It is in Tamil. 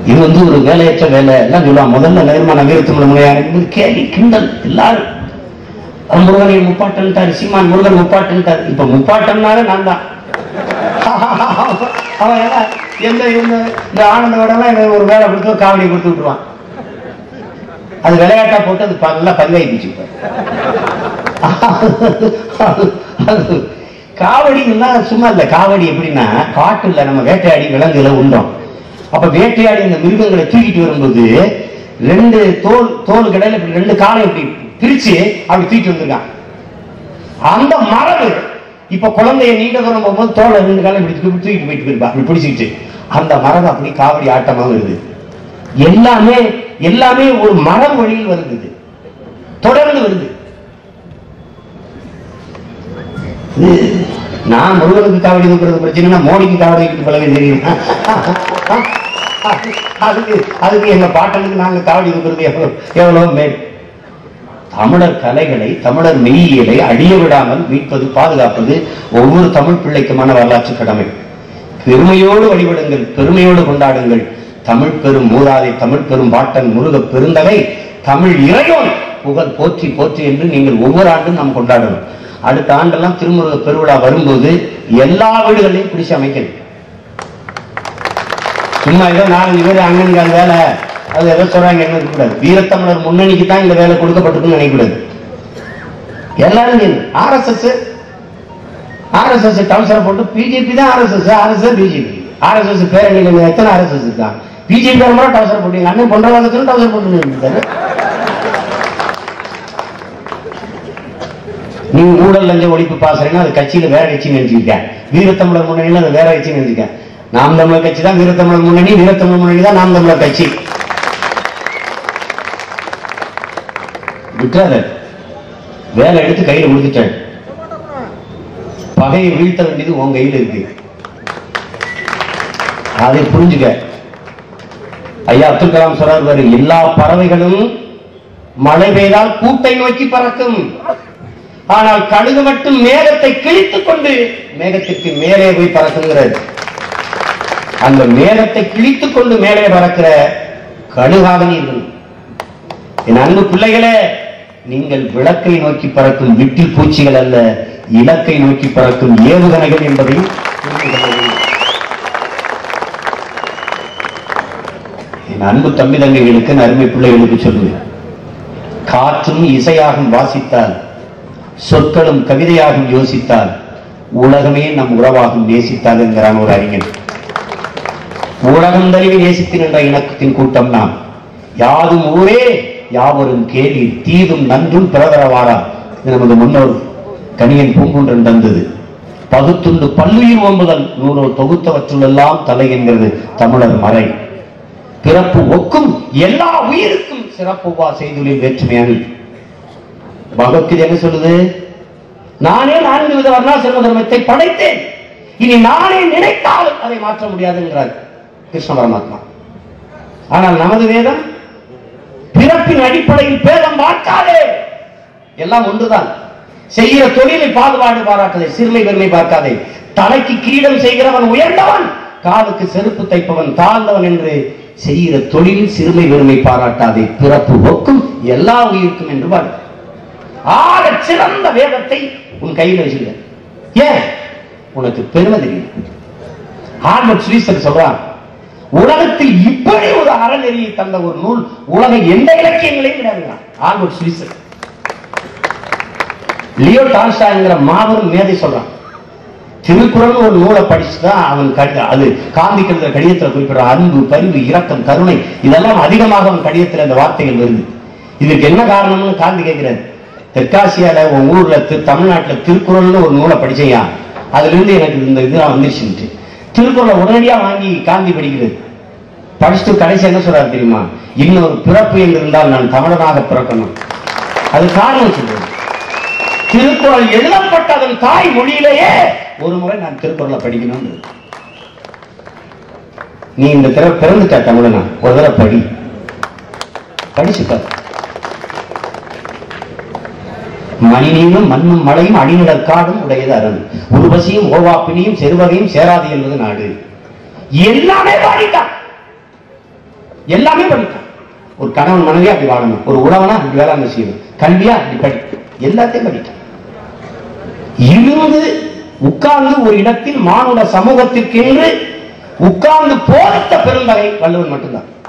இது ஒரு வேலையற்ற வேலை எல்லாம் சொல்லுவான். முதல்ல நிர்மாண வீரத்தமிழ் முனையார் கேள்வி கிண்டல் எல்லாரும். முருகனை முப்பாட்டன்ட்டாரு, சீமான் முருகன் முப்பாட்டன்ட்டாரு. இப்ப முப்பாட்டன்னாலே நான் தான். அவன் இந்த ஆனந்த விடலாம் ஒரு வேலை கொடுத்து காவடி கொடுத்து விட்டுருவான். அது விளையாட்டா போட்டு அது நல்லா பதிவாயிடுச்சு. காவடின்னா சும்மா இல்ல. காவடி எப்படின்னா காட்டுல நம்ம வேட்டையாடி விலங்குகளை உண்டோம். அப்ப வேட்டையாடி அந்த மிருகங்களை தூக்கிட்டு வரும்போது ரெண்டு தோல் கடையில இப்படி ரெண்டு காலை இப்படி பிரிச்சு அப்படி தூக்கிட்டு வந்திருக்கான். அந்த மரபு இப்ப குழந்தைய நீண்ட தூரம் போகும்போது தோலை ரெண்டு காலம் இப்படி தூக்கிட்டு போயிட்டு போயிருப்பா, அப்படி பிடிச்சிக்கிட்டு. அந்த மரபு அப்படி காவடி ஆட்டமா வருது. எல்லாமே ஒரு மரபு வழியில் வருது, தொடர்ந்து வருது. நான் முருகனுக்கு காவடி தூக்குறது பிரச்சனைனா மோடிக்கு காவடி தூக்கிட்டு பழக தெரியும். அதுக்கு எங்க பாட்டனுக்கு நாங்க காவடி தூக்குறது எவ்வளவு மேல். தமிழர் கலைகளை, தமிழர் மெய்யியலை அழிய விடாமல் மீட்பது, பாதுகாப்பது ஒவ்வொரு தமிழ் பிள்ளைக்குமான வரலாற்று கடமை. பெருமையோடு வழிபடுங்கள், பெருமையோடு கொண்டாடுங்கள். தமிழ் பெரும் மூதாதை, தமிழ் பெரும் பாட்டன் முருக பெருந்தகை, தமிழ் இறைவன் புகழ் போற்றி போற்றி என்று நீங்கள் ஒவ்வொரு ஆண்டும் நாம் கொண்டாடணும். அடுத்த ஆண்டெல்லாம் திருமுருக பெருவிழா வரும்போது எல்லா வீடுகளையும் பிடிச்சு அமைக்கணும். சும்மா ஏதோ 4 பேர் அங்கங்க அந்த வேலை அது எதோ சொல்றாங்க என்ன இருக்கக்கூடாது. வீரத்தமிழர் முன்னணிக்கு தான் இந்த வேலை கொடுக்கப்பட்டிருக்குன்னு நினைக்கக்கூடாது. எல்லாரும் RSS டவுன்சரை போட்டு பிஜேபி தான் RSS பிஜேபி. RSS பேரணியில் எத்தனை RSS இருக்கான்? பிஜேபி டவுசர் போட்டீங்க. அண்ணன் பொன்றவாதத்திலும் டவுசர் போட்டு நீ ஊழல் லஞ்ச ஒழிப்பு பாசறைன்னா அது கட்சியில வேற கட்சி நினைச்சுக்கிட்டேன். வீரத்தமிழர் முன்னணியில அது வேற கட்சி நினைச்சுக்கேன். நாம் தமிழர் கட்சி தான் வீரத்தமிழர் முன்னணி, வீரத்தமிழர் முன்னணி தான் நாம் தமிழர் கட்சி. விட்டாத வேலை எடுத்து கையில கொடுத்துட்டேன். பகையை வீழ்த்த வேண்டியது உன் கையில இருக்கு. அதை புரிஞ்சுக்க. ஐயா அப்துல் கலாம் சொல்றாரு, எல்லா பறவைகளும் மழை பெய்தால் கூட்டை நோக்கி பறக்கும், ஆனால் கழுகு மட்டும் மேகத்தை கிழித்துக் கொண்டு மேகத்திற்கு மேலே போய் பறக்குங்கிறது. அந்த மேகத்தை கிழித்துக் கொண்டு மேலே பறக்கிற கழுகாக நீர்கள். என் அன்பு பிள்ளைகளே, நீங்கள் விளக்கை நோக்கி பறக்கும் விட்டில் பூச்சிகள் அல்ல, இலக்கை நோக்கி பறக்கும் ஏவுகணைகள் என்பதையும் என் அன்பு தம்பி தங்கைகளுக்கு, அருமை பிள்ளைகளுக்கு சொல்லுவேன். காற்றும் இசையாகும் வாசித்தால், சொற்களும் கவிதையாகும் யோசித்தால், உலகமே நம் உறவாகும் நேசித்தால் என்கிறான் ஒரு அறிஞர். உலகம் தழுவி நேசித்து நின்ற இணக்கத்தின் கூட்டம் நாம். யாதும் ஊரே யாவரும் கேள்வி, தீதும் நன்றும் பிறதரவாரா. இது நமது முன்னோர் கணியன் பூங்குன்றன் தந்தது. பகுத்துண்டு பல்லுயிர் ஓம்புதல் நூறோ தொகுத்தவற்றுள்ளெல்லாம் தலை என்கிறது தமிழர் மறை. பிறப்பு ஒக்கும் எல்லா உயிருக்கும் சிறப்புவா செய்துள்ளில் வேற்றுமையான பகவத்கீதை என்ன சொல்லுது? நானே 4 வித வர்ணாசிரம தர்மத்தை படைத்தேன், இனி நானே நினைத்தாலும் அதை மாற்ற முடியாது என்கிறார் கிருஷ்ண பரமாத்மா. ஆனால் நமது வேதம் பிறப்பின் அடிப்படையில் பேதம் பார்க்காதே, எல்லாம் ஒன்றுதான். செய்கிற தொழிலில் பாகுபாடு பாராட்டதே, சிறுமை பெருமை பார்க்காதே. தலைக்கு கிரீடம் செய்கிறவன் உயர்ந்தவன், காலுக்கு செருப்பு தைப்பவன் தாழ்ந்தவன் என்று செய்கிற தொழிலில் சிறுமை பெருமை பாராட்டாதே. பிறப்பு ஒக்கும் எல்லா உயிருக்கும் என்று பாரு. ஆக சிறந்த வேதத்தை உன் கையில் வச்சுக்க. ஏன்? உனக்கு பெருமை தெரியும். ஆல்பர்ட் ஸ்வீசர் சொல்றான், உலகத்தில் இப்படி ஒரு அறநெறியை தந்த ஒரு நூல் உலக எந்த இலக்கியங்களையும் விடாதுங்கிறான் ஆல்பர்ட் ஸ்வீசர். லியோ டால்ஸ்டாய்ங்கிற மாபெரும் மேதை சொல்றான், திருக்குறள் ஒரு நூலை படிச்சுதான் அவன் அது காந்திக்கு எழுதுற கடிதத்தில் குறிப்பிடுற அன்பு, பரிவு, இரக்கம், கருணை இதெல்லாம் அதிகமாக அவன் கடிதத்தில் அந்த வார்த்தைகள் வருது. இதுக்கு என்ன காரணம்னு காந்தி கேட்கிறார். தெற்காசியால உன் ஊர்ல தமிழ்நாட்டில் திருக்குறள்னு ஒரு நூலை படிச்சையா, அதுல இருந்து எனக்கு இந்த இதெல்லாம் வந்துருச்சு. திருக்குறளை உடனடியா வாங்கி காந்தி படிக்கிறது. படிச்சுட்டு கடைசி என்ன சொல்றாரு தெரியுமா? இன்னொரு பிறப்பு என்று இருந்தால் நான் தமிழனாக பிறக்கணும். அது காரணம் சொல்றது. திருக்குறள் எழுதப்பட்ட அதன் தாய் மொழியிலேயே ஒரு முறை நான் திருக்குறளை படிக்கணும். நீ இந்த தடவை பிறந்துட்ட தமிழனா, ஒரு தடவை படி, படிச்சுக்க. மணிநீரும் மண்ணும் மழையும் அடிநிழற் காடும் உடையது அரண், உருவசியும் ஓவாப்பினியும் செருவகையும் சேராது என்பது நாடு. எல்லாமே பாடிட்டான். எல்லாமே படித்தான். ஒரு கணவன் மனைவியா அப்படி வாழணும், ஒரு உழவனா அப்படி வேளாண்மை செய்யணும், கல்வியா அப்படி படி, எல்லாத்தையும் படித்தான். இருந்து உட்கார்ந்து ஒரு இடத்தில் மானுட சமூகத்திற்கு என்று உட்கார்ந்து போராட்ட பெருந்தகை வள்ளுவன் மட்டும்தான்.